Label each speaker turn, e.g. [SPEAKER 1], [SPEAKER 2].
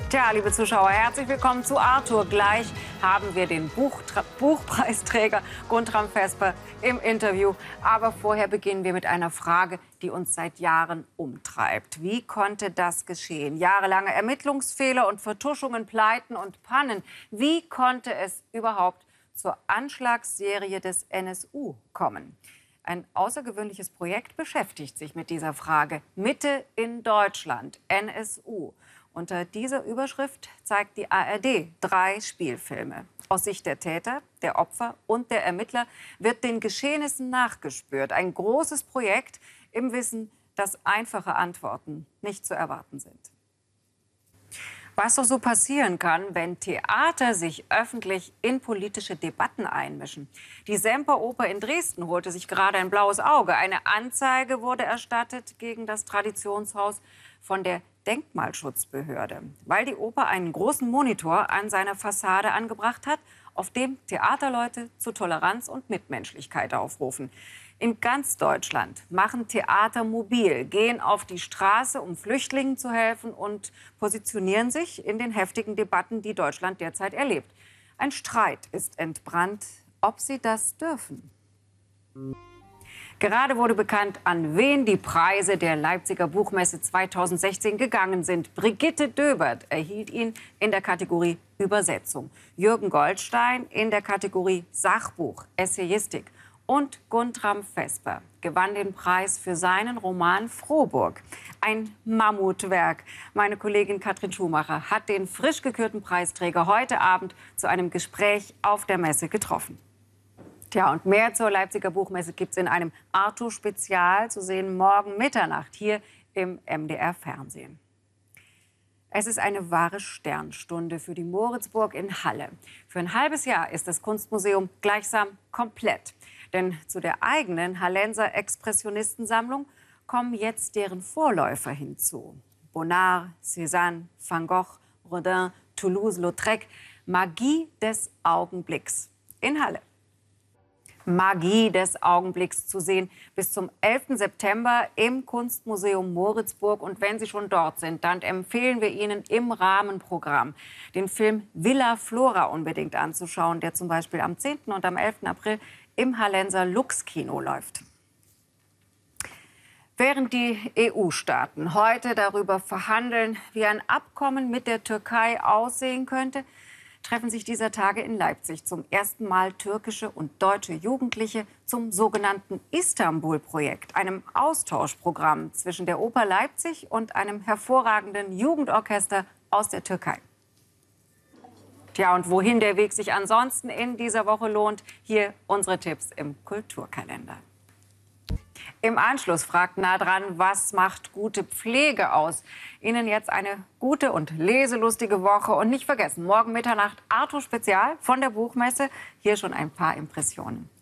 [SPEAKER 1] Tja, liebe Zuschauer, herzlich willkommen zu Arthur. Gleich haben wir den Buchpreisträger Guntram Vesper im Interview. Aber vorher beginnen wir mit einer Frage, die uns seit Jahren umtreibt. Wie konnte das geschehen? Jahrelange Ermittlungsfehler und Vertuschungen, Pleiten und Pannen. Wie konnte es überhaupt zur Anschlagsserie des NSU kommen? Ein außergewöhnliches Projekt beschäftigt sich mit dieser Frage. Mitte in Deutschland, NSU. Unter dieser Überschrift zeigt die ARD 3 Spielfilme. Aus Sicht der Täter, der Opfer und der Ermittler wird den Geschehnissen nachgespürt. Ein großes Projekt im Wissen, dass einfache Antworten nicht zu erwarten sind. Was doch so passieren kann, wenn Theater sich öffentlich in politische Debatten einmischen. Die Semperoper in Dresden holte sich gerade ein blaues Auge. Eine Anzeige wurde erstattet gegen das Traditionshaus von der Denkmalschutzbehörde, weil die Oper einen großen Monitor an seiner Fassade angebracht hat, auf dem Theaterleute zu Toleranz und Mitmenschlichkeit aufrufen. In ganz Deutschland machen Theater mobil, gehen auf die Straße, um Flüchtlingen zu helfen und positionieren sich in den heftigen Debatten, die Deutschland derzeit erlebt. Ein Streit ist entbrannt, ob sie das dürfen. Gerade wurde bekannt, an wen die Preise der Leipziger Buchmesse 2016 gegangen sind. Brigitte Döbert erhielt ihn in der Kategorie Übersetzung, Jürgen Goldstein in der Kategorie Sachbuch, Essayistik und Guntram Vesper gewann den Preis für seinen Roman Frohburg. Ein Mammutwerk. Meine Kollegin Katrin Schumacher hat den frisch gekürten Preisträger heute Abend zu einem Gespräch auf der Messe getroffen. Tja, und mehr zur Leipziger Buchmesse gibt es in einem Arthur-Spezial zu sehen morgen Mitternacht hier im MDR-Fernsehen. Es ist eine wahre Sternstunde für die Moritzburg in Halle. Für ein halbes Jahr ist das Kunstmuseum gleichsam komplett. Denn zu der eigenen Hallenser Expressionistensammlung kommen jetzt deren Vorläufer hinzu. Bonnard, Cézanne, Van Gogh, Rodin, Toulouse-Lautrec. Magie des Augenblicks in Halle. Magie des Augenblicks zu sehen bis zum 11. September im Kunstmuseum Moritzburg. Und wenn Sie schon dort sind, dann empfehlen wir Ihnen im Rahmenprogramm den Film Villa Flora unbedingt anzuschauen, der zum Beispiel am 10. und am 11. April im Hallenser Lux-Kino läuft. Während die EU-Staaten heute darüber verhandeln, wie ein Abkommen mit der Türkei aussehen könnte, treffen sich dieser Tage in Leipzig zum ersten Mal türkische und deutsche Jugendliche zum sogenannten Istanbul-Projekt, einem Austauschprogramm zwischen der Oper Leipzig und einem hervorragenden Jugendorchester aus der Türkei. Tja, und wohin der Weg sich ansonsten in dieser Woche lohnt, hier unsere Tipps im Kulturkalender. Im Anschluss fragt nah dran, was macht gute Pflege aus? Ihnen jetzt eine gute und leselustige Woche. Und nicht vergessen, morgen Mitternacht Arthur Spezial von der Buchmesse. Hier schon ein paar Impressionen.